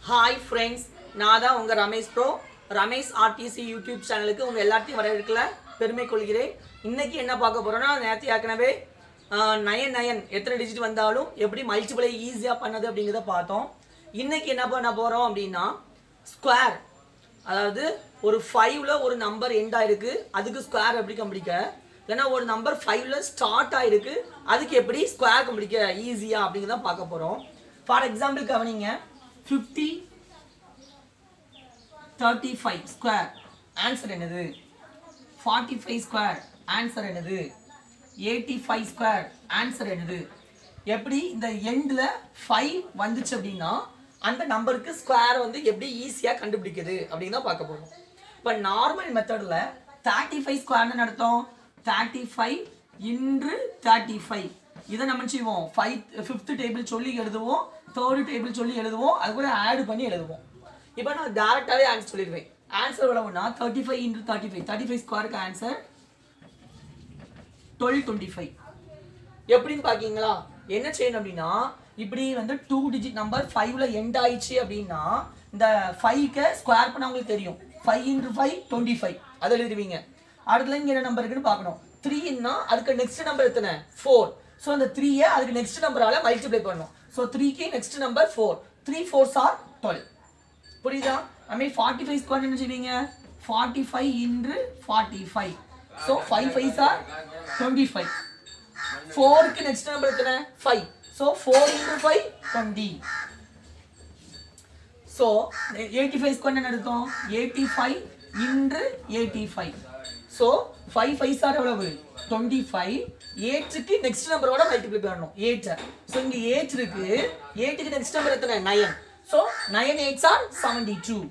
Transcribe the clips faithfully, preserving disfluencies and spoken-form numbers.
Hi friends, நான் தான் உங்க Ramesh bro Ramesh RTC YouTube சேனலுக்கு உங்க எல்லாத்தையும் வரவேற்கல பெருமை கொள்கிறேன். இன்னைக்கு என்ன பார்க்க போறோம்னா நேத்து ஏற்கனவே நயன் நயன் எத்தனை டிஜிட் வந்தாலும் எப்படி மல்டிப்ளை ஈஸியா பண்ணது அப்படிங்கறத பார்த்தோம். இன்னைக்கு என்ன பண்ண போறோம் அப்படினா ஸ்கொயர், அதாவது ஒரு five ல ஒரு நம்பர் எண்ட் ஆயிருக்கு, அதுக்கு ஸ்கொயர் எப்படி கண்டுபிடிக்க, இல்லனா ஒரு நம்பர் five ல ஸ்டார்ட் ஆயிருக்கு, அதுக்கு எப்படி ஸ்கொயர் கண்டுபிடிக்க ஈஸியா அப்படிங்கறத பார்க்க போறோம். ஃபார் எக்ஸாம்பிள் கவனிங்க, fifty thirty-five square ஆன்சர் என்னது, forty-five square ஆன்சர் என்னது, eighty-five square ஆன்சர் என்னது. எப்படி இந்த எண்ட்ல five வந்துச்சு அப்படினா அந்த நம்பருக்கு ஸ்கொயர் வந்து எப்படி ஈஸியா கண்டுபிடிக்கிறது அப்படினா பார்க்க போறோம். இப்ப நார்மல் மெத்தட்ல thirty-five ஸ்கொயர் என்ன அர்த்தம், thirty-five into thirty-five. இத நம்ம செய்வோம் fifth டேபிள் சொல்லி எழுதுவோம், third டேபிள் சொல்லி எழுதுவோம், அது கூட ஆட் பண்ணி எழுதுவோம். இப்போ நான் டைரக்டாவே ஆன்சர் சொல்லிடுவேன். ஆன்சர் எவ்வளவுனா thirty-five into thirty-five, thirty-five ஸ்கொயருக்கு ஆன்சர் twelve twenty-five. எப்படின்னு பாக்கீங்களா, என்ன செய்யணும் அப்படின்னா இப்படி வந்து two digit நம்பர் five ல எண்ட் ஆயிச்சு அப்படின்னா இந்த five க்கு ஸ்கொயர் பண்ண உங்களுக்கு தெரியும், five into five twenty-five, அத எழுதுவீங்க. அடுத்து இங்க என்ன நம்பர் இருக்குன்னு பார்க்கணும், three ன்னா அதுக்கு நெக்ஸ்ட் நம்பர் எத்தனை, four. சோ அந்த three ஐ அதுக்கு நெக்ஸ்ட் நம்பரால மல்டிப்ளை பண்ணனும். சோ three க்கு next number four, three fours are twelve. புரியுதா? I mean forty-five ஸ்கொயர் என்ன செய்வீங்க, forty-five into forty-five. So five fives are twenty-five. four க்கு நெக்ஸ்ட் நம்பர் எத்தனை, five. So four into five twenty. So eighty-five square என்ன அர்த்தம், eighty-five into eighty-five. So five fives are எவ்வளவு, twenty-five. eight க்கு next நம்பரோட multiply பண்ணனும், eight. So இங்க eight இருக்கு, eight க்கு நெக்ஸ்ட் நம்பர் எத்தனை, nine. So nine eights are seventy-two.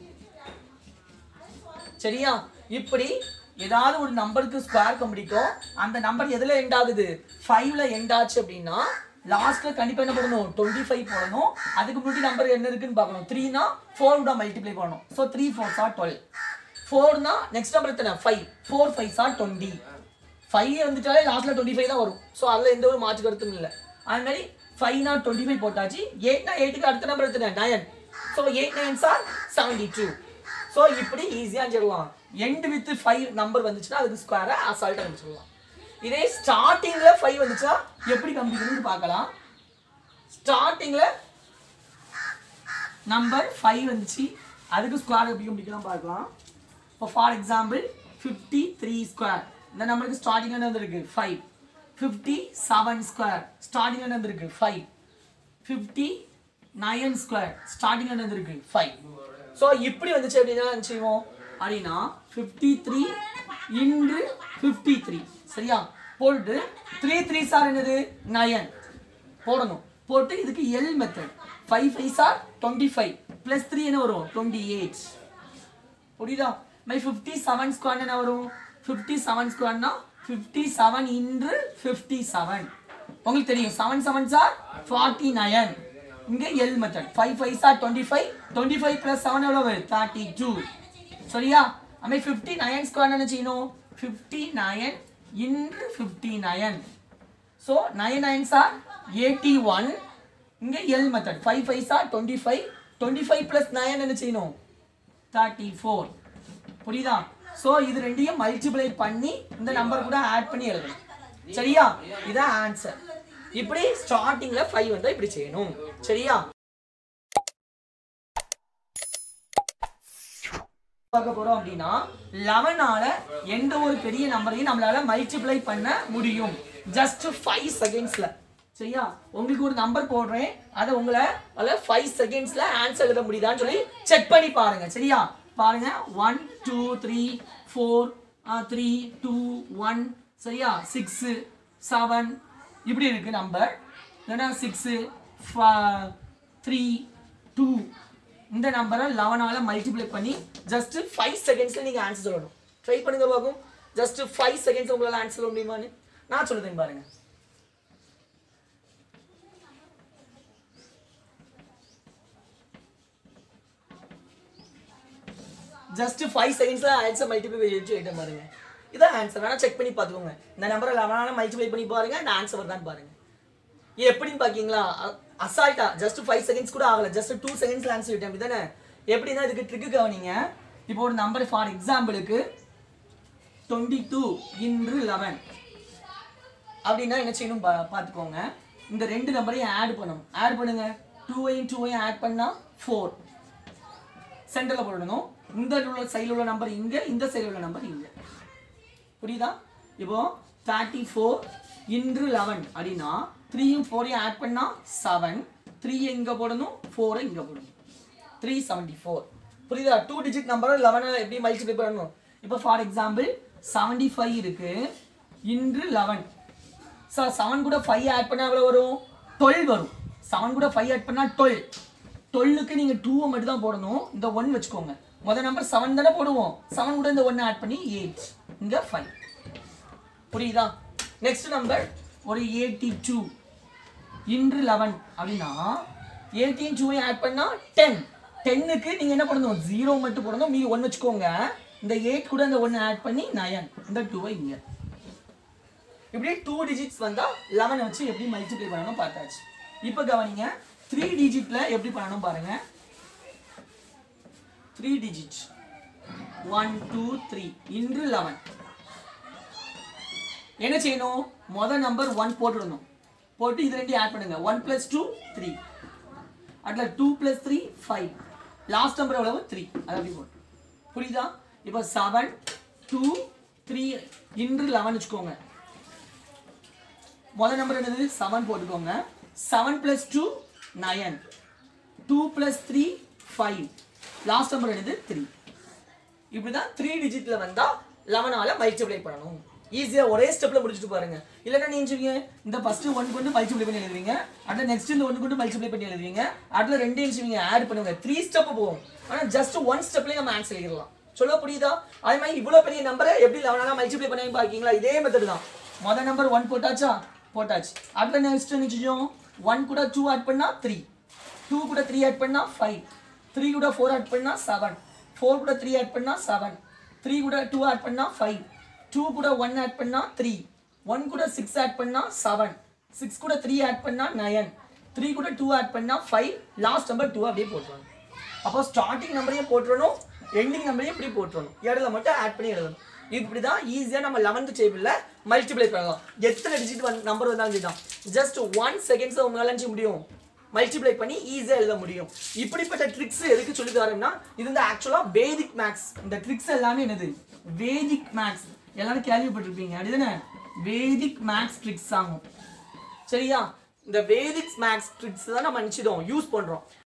சரியா? இப்படி ஏதாவது ஒரு நம்பருக்கு ஸ்கொயர் கண்டுபிடிக்கும், அந்த நம்பர் எதுல எண்ட் ஆகுது, five ல எண்ட் ஆச்சு அப்படினா லாஸ்ட்ல கண்டிப்பா என்ன பண்ணனும், twenty-five போடணும். அதுக்கு முன்னாடி நம்பர் என்ன இருக்குன்னு பார்க்கணும், three னா four உட மல்டிப்ளை பண்ணனும். So three fours are twelve. four னா நெக்ஸ்ட் நம்பர் எத்தனை, five. four fives are twenty. five வந்துட்டாலே லாஸ்ட்ல twenty-five தான் வரும். சோ அதுல எந்த ஒரு மாற்று கருத்தும் இல்ல. அதே மாதிரி five னா twenty-five போட்டாச்சு, eight னா eight க்கு அடுத்த நம்பர் எத்தனை, nine. So eight nines are seventy-two. So இப்படி ஈஸியா சொல்லலாம். end with five நம்பர் வந்துச்சுனா அதுக்கு ஸ்கொயரை அசால்ட்டா கண்டுபிடிச்சிடலாம். இதே ஸ்டார்டிங்ல five வந்துச்சா எப்படி கண்டுபிடிக்கணும்னு பார்க்கலாம். ஸ்டார்டிங்ல நம்பர் five வந்துச்சு, அதுக்கு ஸ்கொயர் எப்படி கண்டுபிடிக்கலாம் பார்க்கலாம். For for example fifty-three square, இந்த நம்பருக்கு ஸ்டார்டிங்ல என்ன வந்திருக்கு, five. fifty-seven ஸ்கொயர் ஸ்டார்டிங்ல என்ன வந்திருக்கு, five. fifty-nine ஸ்கொயர் ஸ்டார்டிங்ல என்ன வந்திருக்கு, five. சோ இப்படி வந்துச்சு அப்படினா என்ன செய்வோம் அப்படினா fifty-three into fifty-three. சரியா? போட்டு three threes are என்னது, nine போடணும். போட்டு இதுக்கு L method, five fives are twenty-five plus three என்ன வரும், twenty-eight. புரியுதா? மை fifty-seven ஸ்கொயர் என்ன வரும், fifty-seven ஸ்கொயர்னா fifty-seven into fifty-seven. உங்களுக்கு தெரியும் seven sevens are forty-nine. இங்க L method, five fives are twenty-five, twenty-five plus seven எவ்வளவு, thirty-two. சரியா? அமை fifty-nine ஸ்கொயர் என்ன செய்யணும், fifty-nine into fifty-nine. So nine nines are eighty-one. இங்க L method, five fives are twenty-five, twenty-five plus nine என்ன செய்யணும், thirty-four. புரியுதா? சோ இது ரெண்டையும் மல்டிப்ளை பண்ணி இந்த நம்பர் கூட ஆட் பண்ணி எழுதணும். சரியா? இதான் ஆன்சர். இப்படி ஸ்டார்டிங்ல five வந்தா இப்படி செய்யணும். சரியா? பார்க்க போறோம் அப்படினா eleven ஆல எந்த ஒரு பெரிய நம்பரையும் நம்மளால மல்டிப்ளை பண்ண முடியும் just five செகண்ட்ஸ்ல. சரியா? உங்களுக்கு ஒரு நம்பர் போடுறேன், அத உங்களை அல five செகண்ட்ஸ்ல ஆன்சர் எழுத முடியுதான்னு சொல்லி செக் பண்ணி பாருங்க. சரியா? பாருங்க, one two three four three two one. சரியா? six seven இப்படி இருக்கு நம்பர். இல்லனா six three two. இந்த நம்பரை eleven ஆல மல்டிப்ளை பண்ணி just five செகண்ட்ஸ்ல நீங்க ஆன்சர் சொல்லணும். ட்ரை பண்ணுங்க பாப்போம். just five செகண்ட்ஸ் உங்களால ஆன்சர் சொல்ல முடியுமான்னு நான் சொல்றேன் பாருங்க. just five செகண்ட்ஸ்ல ஆன்சர் மல்டிப்ளை பண்ணி எழுதிட்டு பாருங்க. இதான் ஆன்சர். வேணா செக் பண்ணி பாத்துக்கோங்க. இந்த நம்பரை eleven ஆல மல்டிப்ளை பண்ணி பாருங்க, அந்த ஆன்சர் வருதான்னு பாருங்க. எப்படின்னு பாக்கீங்களா, அசால்ட்டா ஜஸ்ட் ஃபைவ் செகண்ட்ஸ் கூட ஆகல, ஜஸ்ட் டூ செகண்ட்ஸ்ல ஆன்சர் பண்ணிட்டேன் அப்படிதானே. எப்படின்னா இதுக்கு ட்ரிக்கு கவனிங்க. இப்போ ஒரு நம்பர் ஃபார் எக்ஸாம்பிளுக்கு டுவெண்ட்டி டூ இன்று லெவன் அப்படின்னா என்ன செய்யணும் பார்த்துக்கோங்க. இந்த ரெண்டு நம்பரையும் ஆட் பண்ணணும். ஆட் பண்ணுங்க. டூவையும் டூவையும் ஆட் பண்ணா ஃபோர். சென்டரில் போடணும். இந்த உள்ள சைடில் உள்ள நம்பர் இங்கே, இந்த சைடில் உள்ள நம்பர் இங்கே. புரியுதா? இப்போ தேர்ட்டி ஃபோர் இன்று லெவன் அப்படின்னா த்ரீயும் ஃபோரையும் ஆட் பண்ணா செவன். த்ரீ இங்கே போடணும், ஃபோரை இங்கே போடணும். Three seventy four. புரியுதா? டூ டிஜிட் நம்பரை லெவனை எப்படி மல்டிப்ளை பண்ணணும்? இப்போ ஃபார் எக்ஸாம்பிள் செவன்டி ஃபைவ் இருக்கு இன்று லெவன். சார் செவன் கூட ஃபைவ் ஆட் பண்ணால் எவ்வளோ வரும்? டுவெல் வரும். செவன் கூட ஃபைவ் ஆட் பண்ணால் டுவெல். டுவெல்லுக்கு நீங்கள் டூவை மட்டும் தான் போடணும். இந்த ஒன் வச்சுக்கோங்க. முதல் நம்பர் செவன் தானே போடுவோம். செவன் கூட இந்த ஒன்று ஆட் பண்ணி எயிட். இங்கே ஃபைவ். புரியுதா? நெக்ஸ்ட் நம்பர் ஒரு எயிட்டி டூ இன்று லெவன் அப்படின்னா எயிட்டீன் டூவையும் ஆட் பண்ணால் டென். டென்னுக்கு நீங்கள் என்ன பண்ணணும்? ஜீரோ மட்டும் போடணும். மீ ஒன் வச்சுக்கோங்க. இந்த எயிட் கூட இந்த ஒன்று ஆட் பண்ணி நயன். இந்த டூவை இங்கே. இப்படி டூ டிஜிட்ஸ் வந்தால் லெவன் வச்சு எப்படி மல்டிப்ளை பண்ணணும் பார்த்தாச்சு. இப்போ கவனிங்க, த்ரீ டிஜிட்ல எப்படி பண்ணணும் பாருங்க. Three digit one two three இன்று லெவன். என்ன செய்யணும்? முதல் நம்பர் ஒன் போட்டுடணும். போட்டு இது ரெண்டு ஆட் பண்ணுங்க. One plus two three. அதில் two plus three five. Last number எவ்வளவு? த்ரீ. அது அப்படி போட்டு. புரியுதா? இப்போ செவன் டூ த்ரீ இன்று லெவன் வச்சுக்கோங்க. முதல் நம்பர் என்னது? செவன் போட்டுக்கோங்க. Seven plus two nine. Two plus three five. Last number என்னது? த்ரீ. இப்படிதான் த்ரீ டிஜிட்ல வந்தா லெவனால மல்டிப்ளை பண்ணணும். ஈஸியா ஒரே ஸ்டெப்ல முடிச்சுட்டு பாருங்க. இல்லைன்னா நீங்க இந்த ஃபர்ஸ்ட் ஒன் கொண்டு மல்டிப்ளை பண்ணி எழுதுவீங்க. அடுத்த நெக்ஸ்ட் இந்த ஒன் கொண்டு மல்டிப்ளை பண்ணி எழுதுவீங்க. அடுத்த ரெண்டு இன்ச்சுவீங்க ஆட் பண்ணுங்க. த்ரீ ஸ்டெப் போகும். ஆனா ஜஸ்ட் ஒன் ஸ்டெப்லயே நம்ம ஆன்சர் எழுதலாம். சொல்ல புரியுதா? அதே மாதிரி இவ்வளவு பெரிய நம்பரை எப்படி லெவனால மல்டிப்ளை பண்ணி பாக்கீங்களா? இதே மெத்தட் தான். முதல் நம்பர் ஒன் போட்டாச்சா? போட்டாச்சு. அடுத்த நெக்ஸ்ட் நிச்சயம் ஒன் கூட டூ ஆட் பண்ணா த்ரீ. டூ கூட த்ரீ ஆட் பண்ணா ஃபைவ். த்ரீ கூட ஃபோர் ஆட் பண்ணா செவன். ஃபோர் கூட த்ரீ ஆட் பண்ணா செவன். த்ரீ கூட டூ ஆட் பண்ணா ஃபைவ். டூ கூட ஒன் ஆட் பண்ணா த்ரீ. ஒன் கூட சிக்ஸ் ஆட் பண்ணா செவன். சிக்ஸ் கூட த்ரீ ஆட் பண்ணா நயன். த்ரீ கூட டூ ஆட் பண்ணா ஃபைவ். லாஸ்ட் நம்பர் டூ அப்படியே போட்டுருவாங்க. அப்போ ஸ்டார்டிங் நம்பரையும் போட்டுறணும், எண்டிங் நம்பரையும் இப்படி போட்டுறணும். இடையில மட்டும் ஆட் பண்ணி எழுதணும். இப்படி தான் ஈஸியாக நம்ம லெவன்த் டேபிளில் மல்டிப்ளை பண்ணலாம். எத்தனை டிஜிட் வந்து நம்பர் வந்தாலும் சரி தான். ஜஸ்ட் ஒன் செகண்ட்ஸ் உங்களால நினச்சி முடியும் மல்டிப்ளை பண்ணி ஈஸியாக எழுத முடியும். இப்படிப்பட்ட ட்ரிக்ஸ் எதுக்கு சொல்லி தரோம்னா, இது வந்து ஆக்சுவலாக வேதிக் மேக்ஸ். இந்த ட்ரிக்ஸ் எல்லாமே என்னது? வேதிக் மேக்ஸ். எல்லாரும் கேள்விப்பட்டிருப்பீங்க அப்படிதானே? வேதிக் மேக்ஸ் ட்ரிக்ஸ் ஆகும். சரியா? இந்த வேதிக் மேக்ஸ் ட்ரிக்ஸ் தான் நம்ம நினைச்சிடும் யூஸ் பண்ணுறோம்.